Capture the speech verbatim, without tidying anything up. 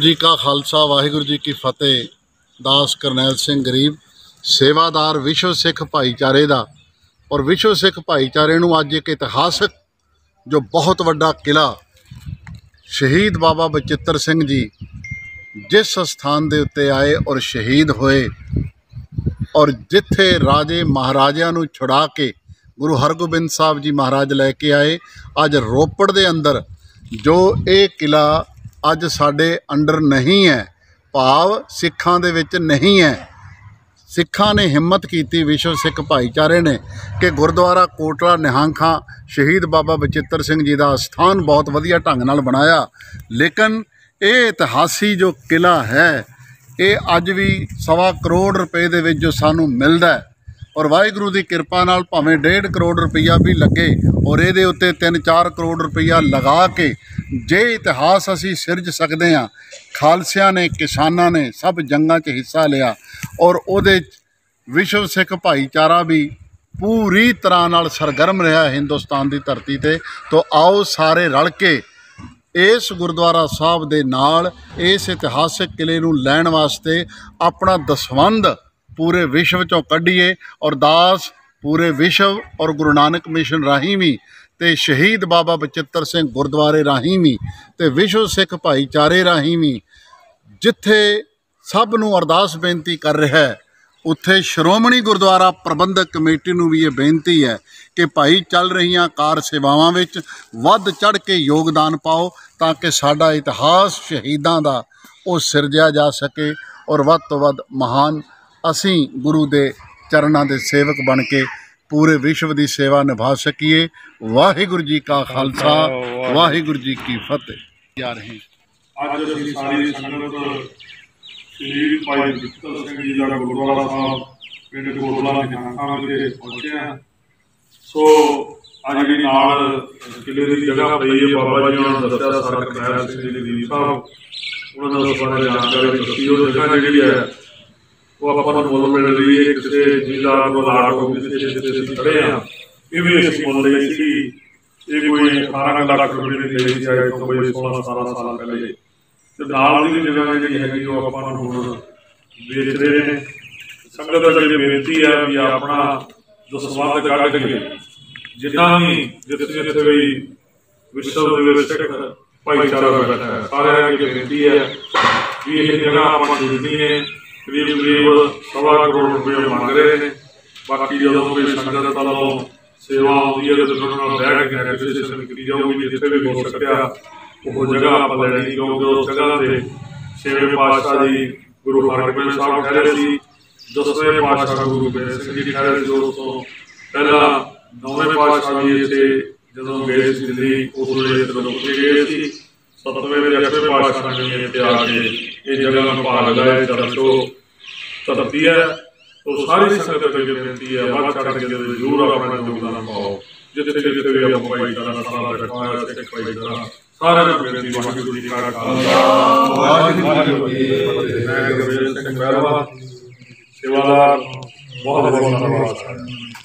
जी का खालसा वाहिगुरू जी की फतेह। दास करनैल सिंह गरीब सेवादार विश्व सिख भाईचारे का और विश्व सिख भाईचारे नूं अज एक इतिहासक जो बहुत वड्डा किला शहीद बाबा बचित्र सिंह जी जिस स्थान के उत्ते आए और शहीद होए और जिथे राजे महाराजा नूं छुड़ा के गुरु हरगोबिंद साहब जी महाराज लैके आए, अज रोपड़ दे अंदर जो ये किला अज साडे अंडर नहीं है, भाव सिखां दे विच नहीं है। सिखां ने हिम्मत की विश्व सिख भाईचारे ने कि गुरुद्वारा कोटला निहंग शहीद बाबा बचित्र सिंह जी का स्थान बहुत वधिया ढंग नाल बनाया। लेकिन ये इतिहासी जो किला है ये अज भी सवा करोड़ रुपए दे विच जो सानू मिलदा है और वाहिगुरू की कृपा नाल भावें डेढ़ करोड़ रुपया भी लगे और ये उत्ते तीन चार करोड़ रुपया लगा के जे इतिहास असी सिरज सकते हाँ। खालसिया ने किसानां ने सब जंगां च हिस्सा लिया और उहदे विश्व सिख भाईचारा भी पूरी तरह नाल सरगर्म रहा हिंदुस्तान की धरती ते। तो आओ सारे रल के इस गुरुद्वारा साहब दे नाल इस इतिहासिक किले नूं लैण वास्ते अपना दसवंध पूरे विश्व चों कढ़ीए और दास पूरे विश्व और गुरु नानक मिशन राही भी ते शहीद बाबा बचित्र सिंह गुरुद्वारे राही भी ते विश्व सिख भाईचारे राही भी जिथे सब नूं अरदास बेनती कर रहा है, उत्थे श्रोमणी गुरुद्वारा प्रबंधक कमेटी नूं भी ये बेनती है कि भाई चल रही कार सेवावां विच वध चढ़ के योगदान पाओ ताकि साडा इतिहास शहीदां दा वो सिरजिया जा सके और वध तो वध महान असी गुरु दे चरणों के सेवक बन के पूरे विश्व की सेवा निभा सकीए। वाहिगुरू जी का खालसा वाहिगुरू जी की फतेह। जा रहे आज असीं सारी संगत शहीद भाई बचित्र सिंह जी का गुरुद्वारा साहब पिंड कोटला निहंगां विखे पहुंचे हैं। सो अज जी नाल किले की जगह पई है, बाबा जी ने दस्सिया सर करनैल सिंह जी गरीब साहब उन्होंने उस बारे जानकारी दसी। वो जगह जी है वो अपन मुल मिल रही है किसी जिला लाट हो किसी खड़े हैं। ये भी असीं मुल लई सी, ये कोई अठारह लाख रुपये की लई सी अज तो कोई सोलह सतारह साल पहले। तो नाल दी जगह जी हैगी वो अपन हुण बेच रहे हैं। संगत अगे बेनती है भी अपना दसवंध कढ़ के जिन्ना भी जिथे जिथे भी विश्व दे विच सिख भाईचारा बैठा है सारे अगे बेनती है भी ये जगह अपन खरीदनी है। करीब करीब सवा करोड़ रुपये मंग रहे हैं। बाकी जो कोई संगत वालों सेवा आती है तो बैठ के नेगोशिएशन की जाऊगी जिथे भी हो सकिया वो जगह आप लैनी, क्योंकि उस जगह से छेवें पातशाह जी गुरु हरगोबिंद साहब कह रहे थे, दसवें पातशाह गुरु गोबिंद सिंह जी कह रहे थे। दोस्तों पहला नौवें पातशाह भी इतने जो गए दिल्ली उस वे रुक के गए थे, सतवें अठवें पातशाह ने इतने आके ये जगह में भाग लगाए दर्शो धरती है। तो सारी संगत अगे बेनती है वध चढ़ के जरूर अपना योगदान पाओ जिथे जिथे भी आप भाईचारा सारा बैठा है सिख भाईचारा सारे बेनती वाहिगुरू जी का खालसा वाहिगुरू जी की फतेह। मैं गुरवेल सिंह महरवा सेवादार बहुत बहुत धन्यवाद।